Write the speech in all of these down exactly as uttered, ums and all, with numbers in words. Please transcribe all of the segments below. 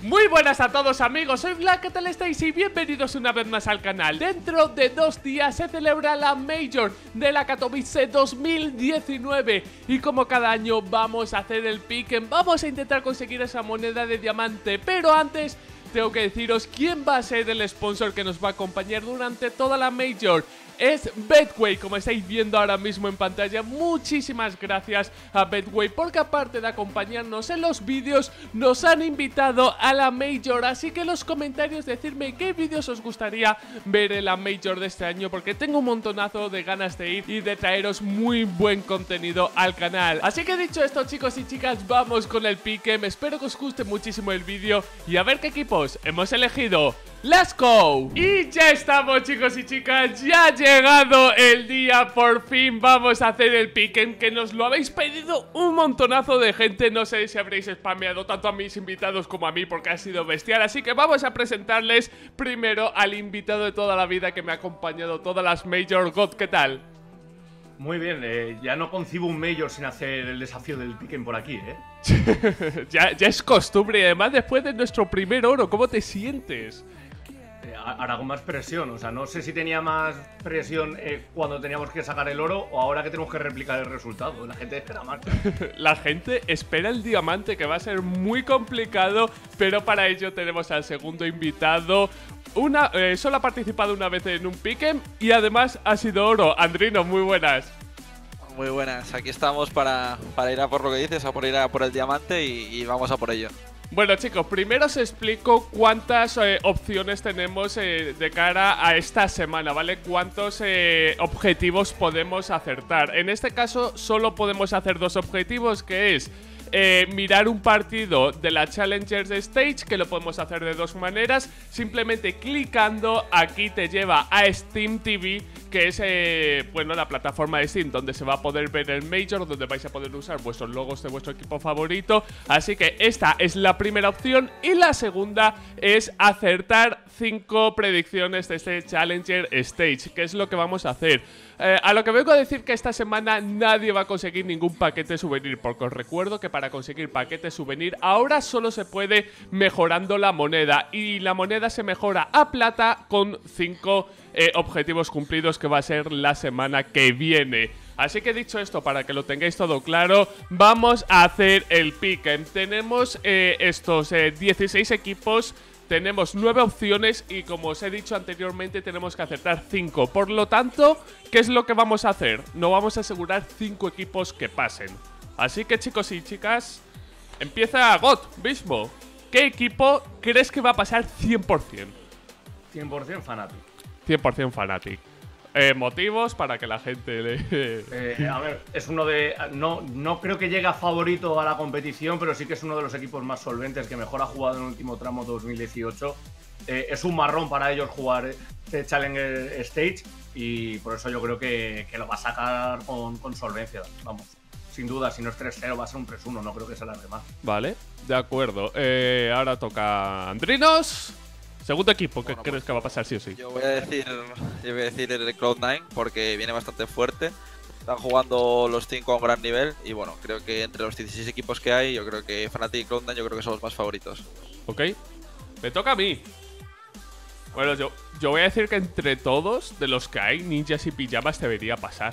Muy buenas a todos amigos, soy Black, ¿qué tal estáis? Y bienvenidos una vez más al canal. Dentro de dos días se celebra la Major de la Katowice dos mil diecinueve. Y como cada año vamos a hacer el pick, vamos a intentar conseguir esa moneda de diamante. Pero antes tengo que deciros quién va a ser el sponsor que nos va a acompañar durante toda la Major. Es Betway, como estáis viendo ahora mismo en pantalla. Muchísimas gracias a Betway, porque aparte de acompañarnos en los vídeos, nos han invitado a la Major. Así que en los comentarios decidme qué vídeos os gustaría ver en la Major de este año, porque tengo un montonazo de ganas de ir y de traeros muy buen contenido al canal. Así que dicho esto, chicos y chicas, vamos con el pique. Espero que os guste muchísimo el vídeo y a ver qué equipos hemos elegido. ¡Let's go! Y ya estamos, chicos y chicas, ya ha llegado el día, por fin vamos a hacer el pick, que nos lo habéis pedido un montonazo de gente. No sé si habréis spameado tanto a mis invitados como a mí, porque ha sido bestial. Así que vamos a presentarles primero al invitado de toda la vida que me ha acompañado todas las Major. God, ¿qué tal? Muy bien, eh, ya no concibo un Major sin hacer el desafío del piquen por aquí, ¿eh? ya, ya es costumbre, y además después de nuestro primer oro, ¿cómo te sientes? Ahora con más presión, o sea, no sé si tenía más presión eh, cuando teníamos que sacar el oro o ahora que tenemos que replicar el resultado. La gente espera más. La gente espera el diamante, que va a ser muy complicado, pero para ello tenemos al segundo invitado. Una, eh, solo ha participado una vez en un pick'em y además ha sido oro. Andrino, muy buenas. Muy buenas, aquí estamos para, para ir a por lo que dices, a por ir a por el diamante y, y vamos a por ello. Bueno, chicos, primero os explico cuántas eh, opciones tenemos eh, de cara a esta semana, ¿vale? Cuántos eh, objetivos podemos acertar. En este caso solo podemos hacer dos objetivos, que es eh, mirar un partido de la Challengers Stage, que lo podemos hacer de dos maneras. Simplemente clicando, aquí te lleva a Steam T V, que es eh, bueno, la plataforma de Steam donde se va a poder ver el Major, donde vais a poder usar vuestros logos de vuestro equipo favorito. Así que esta es la primera opción. Y la segunda es acertar cinco predicciones de este Challenger Stage, que es lo que vamos a hacer. Eh, a lo que vengo a decir que esta semana nadie va a conseguir ningún paquete souvenir, porque os recuerdo que para conseguir paquete souvenir ahora solo se puede mejorando la moneda, y la moneda se mejora a plata con cinco eh, objetivos cumplidos, que va a ser la semana que viene. Así que dicho esto, para que lo tengáis todo claro, vamos a hacer el pick. Tenemos eh, estos eh, dieciséis equipos. Tenemos nueve opciones y, como os he dicho anteriormente, tenemos que acertar cinco. Por lo tanto, ¿qué es lo que vamos a hacer? No vamos a asegurar cinco equipos que pasen. Así que, chicos y chicas, empieza God mismo. ¿Qué equipo crees que va a pasar cien por cien? cien por cien Fnatic. cien por cien Fnatic. Eh, motivos para que la gente le... eh, a ver, es uno de... No, no creo que llegue a favorito a la competición, pero sí que es uno de los equipos más solventes, que mejor ha jugado en el último tramo dos mil dieciocho. Eh, es un marrón para ellos jugar este Challenger Stage y por eso yo creo que, que lo va a sacar con, con solvencia. Vamos, sin duda, si no es tres cero va a ser un tres uno, no creo que se alargue más. Vale, de acuerdo. Eh, ahora toca Andrinos. Segundo equipo, ¿qué Bueno, crees pues, que va a pasar sí o sí? Yo voy a decir, yo voy a decir el Cloud nine porque viene bastante fuerte. Están jugando los cinco a un gran nivel y bueno, creo que entre los dieciséis equipos que hay, yo creo que Fnatic y Cloud nine yo creo que son los más favoritos. Ok, me toca a mí. Bueno, yo, yo voy a decir que entre todos de los que hay, ninjas y pijamas debería pasar.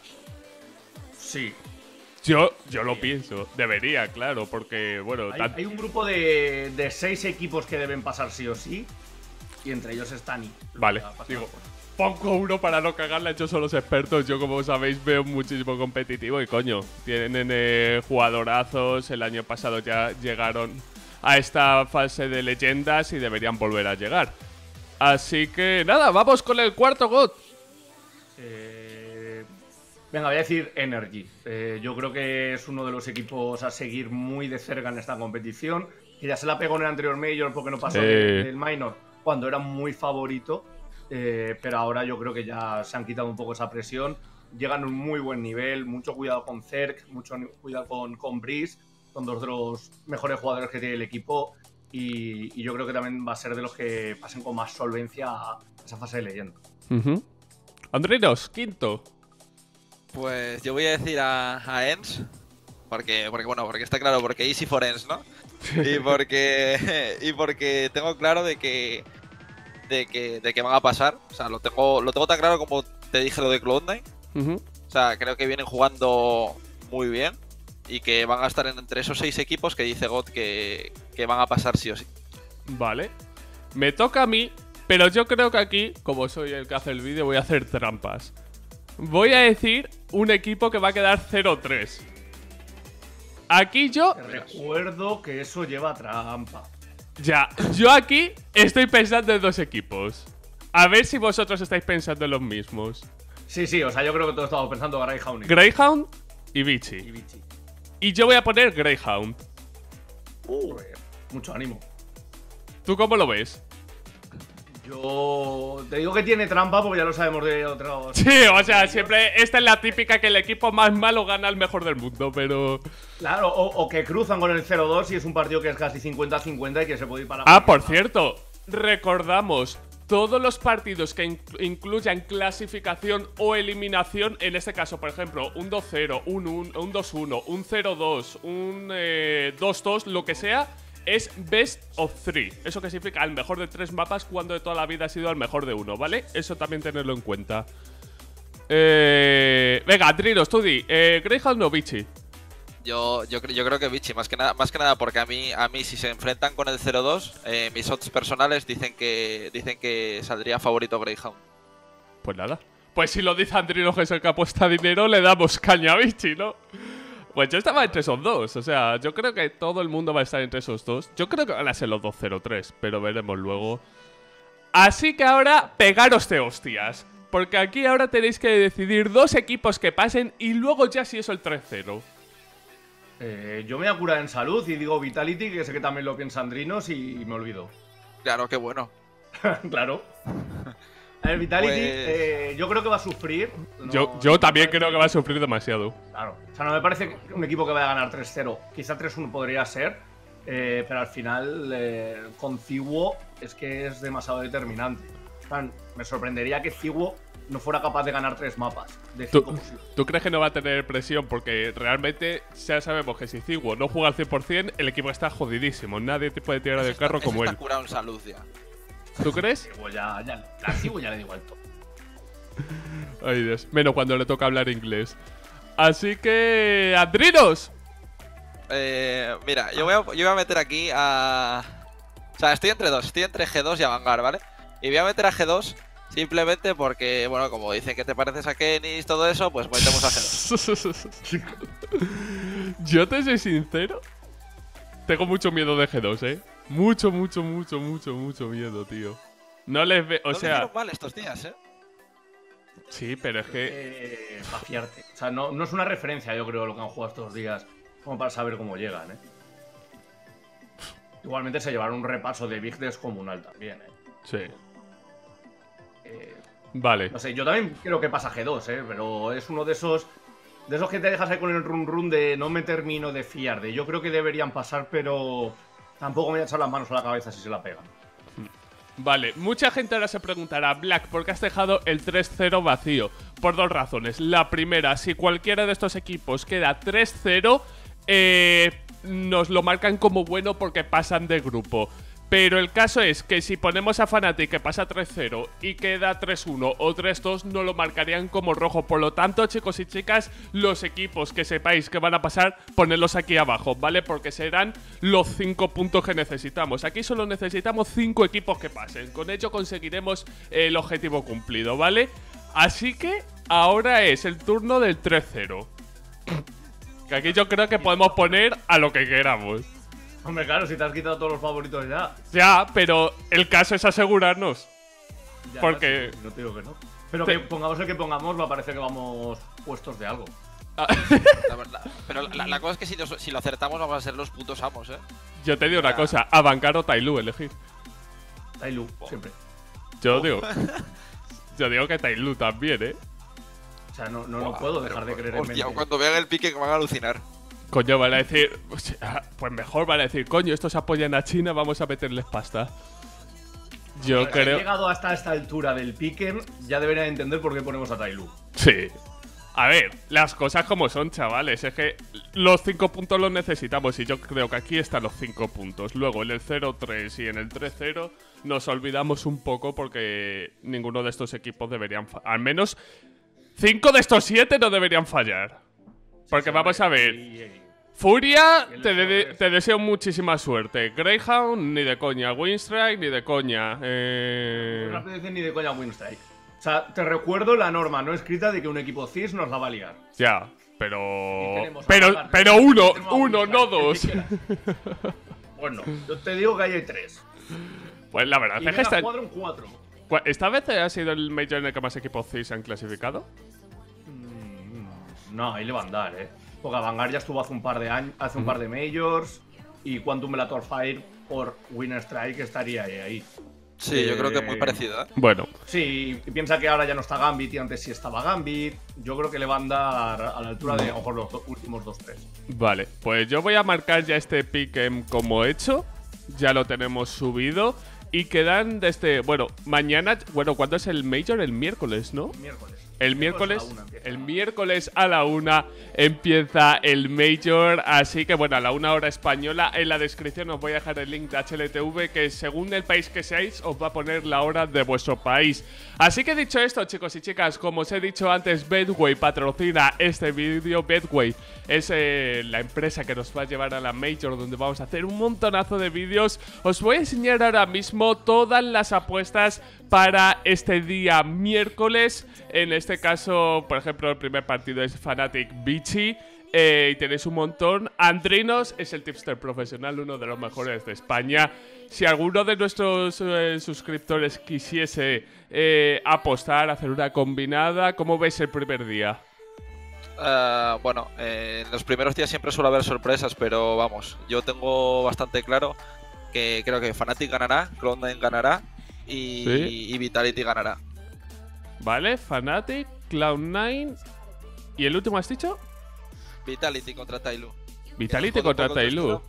Sí. Yo, yo lo pienso, debería, claro, porque, bueno... Hay, hay un grupo de, de seis equipos que deben pasar sí o sí, y entre ellos están y... Vale, digo, pongo uno para no cagarla, ellos son los expertos. Yo, como sabéis, veo muchísimo competitivo y, coño, tienen eh, jugadorazos. El año pasado ya llegaron a esta fase de leyendas y deberían volver a llegar. Así que, nada, vamos con el cuarto God. Eh... Venga, voy a decir Energy. Eh, yo creo que es uno de los equipos a seguir muy de cerca en esta competición. Que ya se la pegó en el anterior Major porque no pasó eh. del Minor cuando era muy favorito. Eh, pero ahora yo creo que ya se han quitado un poco esa presión. Llegan a un muy buen nivel. Mucho cuidado con Zerg, mucho cuidado con, con Breeze. Son dos de los mejores jugadores que tiene el equipo. Y, y yo creo que también va a ser de los que pasen con más solvencia a esa fase de leyenda. Uh-huh. Andrinos, quinto. Pues yo voy a decir a, a Ens, porque, porque bueno, porque está claro, porque Easy for Ens, ¿no? y porque y porque tengo claro de que de que de que van a pasar. O sea, lo tengo lo tengo tan claro como te dije lo de Cloud nine. Uh-huh. O sea, creo que vienen jugando muy bien y que van a estar entre esos seis equipos que dice God que, que van a pasar sí o sí. Vale. Me toca a mí, pero yo creo que aquí, como soy el que hace el vídeo, voy a hacer trampas. Voy a decir un equipo que va a quedar cero tres. Aquí yo... Te recuerdo que eso lleva trampa. Ya, yo aquí estoy pensando en dos equipos. A ver si vosotros estáis pensando en los mismos. Sí, sí, o sea, yo creo que todos estamos pensando Greyhound. Greyhound y Vichy. Y Vichy. Y yo voy a poner Greyhound. Uh, mucho ánimo. ¿Tú cómo lo ves? Yo te digo que tiene trampa porque ya lo sabemos de otros. Sí, o sea, siempre esta es la típica que el equipo más malo gana al mejor del mundo, pero... Claro, o, o que cruzan con el cero dos y es un partido que es casi cincuenta cincuenta y que se puede ir para... Ah, por cierto, recordamos, todos los partidos que inc- incluyan clasificación o eliminación, en este caso, por ejemplo, un dos cero, un, un, un dos uno, un cero dos, un eh, dos dos, lo que sea, es best of three. Eso que significa al mejor de tres mapas cuando de toda la vida ha sido al mejor de uno, ¿vale? Eso también tenerlo en cuenta. Eh, venga, Trinos, tú di, eh, Greyhound o Vichy. Yo, yo, cre- yo creo que Vichy, más que nada, más que nada porque a mí, a mí si se enfrentan con el cero dos, eh, mis odds personales dicen que dicen que saldría favorito Greyhound. Pues nada. Pues si lo dice Andrinos, que es el que apuesta dinero, le damos caña a Vichy, ¿no? Pues yo estaba entre esos dos. O sea, yo creo que todo el mundo va a estar entre esos dos. Yo creo que van a ser los dos cero tres, pero veremos luego. Así que ahora, pegaros de hostias. Porque aquí ahora tenéis que decidir dos equipos que pasen y luego ya si eso el tres cero. Eh, yo me voy a curar en salud y digo Vitality, que sé que también lo piensa Andrinos, y, y me olvido. Claro, qué bueno. Claro. A ver, Vitality, Pues- eh, yo creo que va a sufrir. No- Yo, yo no también me parece- creo que va a sufrir demasiado. Claro. O sea, no me parece que un equipo que vaya a ganar tres cero. Quizá tres uno podría ser, eh, pero al final, eh, con Ciguo es que es demasiado determinante. O sea, me sorprendería que Ciguo no fuera capaz de ganar tres mapas de ¿Tú, cinco posibles. ¿Tú crees que no va a tener presión? Porque realmente ya sabemos que si Ciguo no juega al cien por cien, el equipo está jodidísimo. Nadie te puede tirar del Ese está- carro ese como está él. curado en salud ya. ¿Tú crees? Ciguo ya, ya, a Ciguo ya le digo alto. Ay, Dios. Menos cuando le toca hablar inglés. Así que... ¡Andrinos! Eh, mira, yo voy, a, yo voy a meter aquí a... O sea, estoy entre dos, estoy entre G dos y Avangar, ¿vale? Y voy a meter a G dos simplemente porque, bueno, como dicen que te pareces a Kenny y todo eso, pues metemos a G dos. Yo te soy sincero. Tengo mucho miedo de G dos, ¿eh? Mucho, mucho, mucho, mucho, mucho miedo, tío. No les veo... O No lo sea... hicieron mal estos días, ¿eh? Sí, pero es que... Eh, para fiarte. O sea, no, no es una referencia, yo creo, lo que han jugado estos días, como para saber cómo llegan, ¿eh? Igualmente se llevaron un repaso de Big descomunal también, ¿eh? Sí. Eh, Vale. No sé, yo también creo que pasa G dos, ¿eh? Pero es uno de esos... De esos que te dejas ahí con el run run de no me termino de fiar. De yo creo que deberían pasar, pero tampoco me voy a echar las manos a la cabeza si se la pegan. Vale, mucha gente ahora se preguntará, Black, ¿por qué has dejado el tres cero vacío? Por dos razones. La primera, si cualquiera de estos equipos queda tres cero, eh, nos lo marcan como bueno porque pasan de grupo. Pero el caso es que si ponemos a Fnatic que pasa tres cero y queda tres uno o tres dos, no lo marcarían como rojo. Por lo tanto, chicos y chicas, los equipos que sepáis que van a pasar, ponedlos aquí abajo, ¿vale? Porque serán los cinco puntos que necesitamos. Aquí solo necesitamos cinco equipos que pasen. Con ello conseguiremos el objetivo cumplido, ¿vale? Así que ahora es el turno del tres cero. Que aquí yo creo que podemos poner a lo que queramos. Hombre, claro, si te has quitado todos los favoritos ya. Ya, pero el caso es asegurarnos. ya Porque- sí, no te digo que no. Pero Te- que pongamos el que pongamos, va a parecer que vamos puestos de algo. La verdad. Pero la, la cosa es que si, nos- si lo acertamos vamos a ser los putos amos, ¿eh? Yo te digo una Ya. cosa, Avangar o Tailu elegir. Tailu, siempre. Yo digo. Yo digo que Tailu también, ¿eh? O sea, no, no, no Buah, puedo pero, dejar de creer en hostia, mente. cuando vean el pique que van a alucinar. Coño, van a decir. o sea, Pues mejor van a decir, coño, estos apoyan a China, vamos a meterles pasta. Yo Si han creo. llegado hasta esta altura del piquen, ya deberían entender por qué ponemos a Tailu. Sí. A ver, las cosas como son, chavales. Es que los cinco puntos los necesitamos y yo creo que aquí están los cinco puntos. Luego en el cero tres y en el tres cero nos olvidamos un poco porque ninguno de estos equipos deberían fallar. Al menos cinco de estos siete no deberían fallar. Porque sí, vamos a ver. Y, y, Furia, te, de te deseo muchísima suerte. Greyhound, ni de coña. Winstrike, ni de coña. Eh... No te ni de coña Winstrike. O sea, te recuerdo la norma no escrita de que un equipo C I S nos la va a liar. Ya, pero... Pero, pero uno, uno, no dos. Bueno, yo te digo que ahí hay tres. Pues la verdad es que esta... cuatro, un cuatro. ¿Esta vez ha sido el Major en el que más equipos C I S han clasificado? Mm, no, ahí le va a andar, eh. Porque Vanguard ya estuvo hace un par de años, hace un mm. par de Majors. Y Quantum Bellator Fire por Winner Strike estaría ahí. ahí. Sí, eh, yo creo que es muy parecido, ¿eh? Bueno. Sí, y piensa que ahora ya no está Gambit y antes sí estaba Gambit. Yo creo que le va a andar a la altura de a lo mejor los do últimos dos tres. Vale, pues yo voy a marcar ya este pick como hecho. Ya lo tenemos subido. Y quedan desde... Bueno, mañana... Bueno, ¿cuándo es el Major? El miércoles, ¿no? Miércoles. El miércoles, el miércoles a la una empieza el Major, así que bueno, a la una hora española. En la descripción os voy a dejar el link de H L T V que según el país que seáis os va a poner la hora de vuestro país. Así que dicho esto, chicos y chicas, como os he dicho antes, Betway patrocina este vídeo. Betway es eh, la empresa que nos va a llevar a la Major, donde vamos a hacer un montonazo de vídeos. Os voy a enseñar ahora mismo todas las apuestas para este día miércoles. En este caso, por ejemplo, el primer partido es Fnatic Bichi. Eh, y tenéis un montón. Andrinos es el tipster profesional, uno de los mejores de España. Si alguno de nuestros eh, suscriptores quisiese eh, apostar, hacer una combinada, ¿cómo veis el primer día? Uh, bueno, eh, en los primeros días siempre suele haber sorpresas, pero vamos, yo tengo bastante claro que creo que Fnatic ganará, Cloud nine ganará y, ¿sí? y Vitality ganará. Vale, Fnatic, Cloud nine. ¿Y el último has dicho? Vitality contra Tyloo. Vitality contra Tyloo.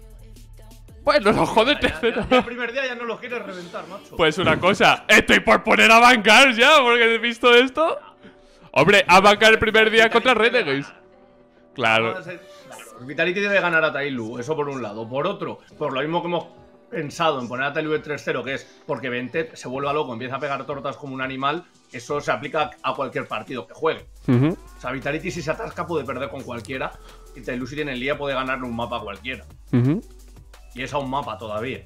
Bueno, lo jode el tercero. El primer día ya no lo quieres reventar, macho. Pues una cosa, estoy por poner a bancar ya, porque he visto esto. Hombre, a bancar el primer día contra Renegades. Claro. Vitality debe ganar a Tyloo, eso por un lado. Por otro, por lo mismo que hemos pensado en poner a Tyloo de tres cero, que es porque Ventet se vuelva loco, empieza a pegar tortas como un animal. Eso se aplica a cualquier partido que juegue. Uh-huh. O sea, Vitality si se atasca puede perder con cualquiera. Y Tyloo si tiene el día puede ganarle un mapa a cualquiera. Uh-huh. Y es a un mapa todavía.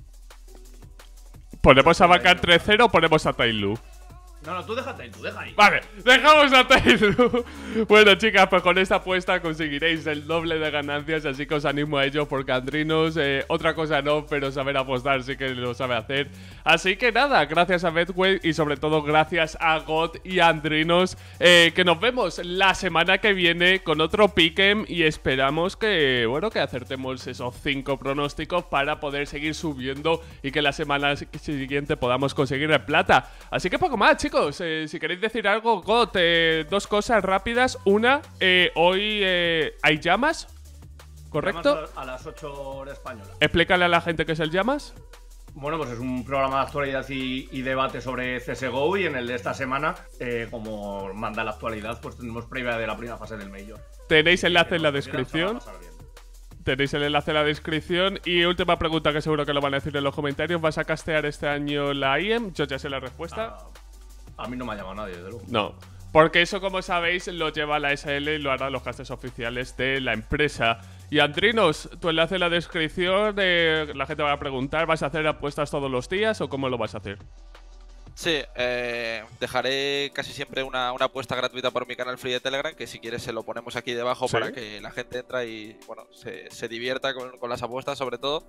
¿Ponemos a bancar tres cero o ponemos a Tyloo? No, no, tú deja a Tyloo, deja ahí. Vale, dejamos a Tyloo. Bueno, chicas, pues con esta apuesta conseguiréis el doble de ganancias, así que os animo a ello porque Andrinos, eh, otra cosa no, pero saber apostar sí que lo sabe hacer. Así que nada, gracias a Betway y sobre todo gracias a God y a Andrinos, eh, que nos vemos la semana que viene con otro pick'em y esperamos que, bueno, que acertemos esos cinco pronósticos para poder seguir subiendo y que la semana siguiente podamos conseguir el plata. Así que poco más, chicos. Chicos, eh, si queréis decir algo, God, eh, dos cosas rápidas. Una, eh, hoy eh, hay llamas, ¿correcto? Llamas a las ocho horas españolas. Explícale a la gente qué es el llamas. Bueno, pues es un programa de actualidad y, y debate sobre C S G O y en el de esta semana, eh, como manda la actualidad, pues tenemos previa de la primera fase del Major. Tenéis enlace en la descripción. Tenéis el enlace en la descripción. Y última pregunta que seguro que lo van a decir en los comentarios. ¿Vas a castear este año la I E M? Yo ya sé la respuesta. Ah. A mí no me ha llamado nadie, desde luego. No, porque eso, como sabéis, lo lleva la S L y lo harán los castes oficiales de la empresa. Y Andrinos, tu enlace en la descripción, eh, la gente va a preguntar, ¿vas a hacer apuestas todos los días o cómo lo vas a hacer? Sí, eh, dejaré casi siempre una, una apuesta gratuita por mi canal free de Telegram, que si quieres se lo ponemos aquí debajo. ¿Sí? Para que la gente entra y bueno, se, se divierta con, con las apuestas sobre todo.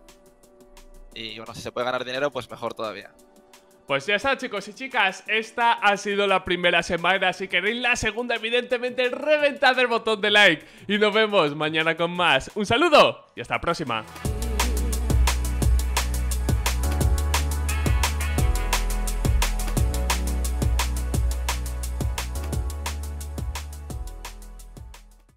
Y bueno, si se puede ganar dinero, pues mejor todavía. Pues ya está, chicos y chicas, esta ha sido la primera semana. Si queréis la segunda, evidentemente reventad el botón de like. Y nos vemos mañana con más. Un saludo y hasta la próxima.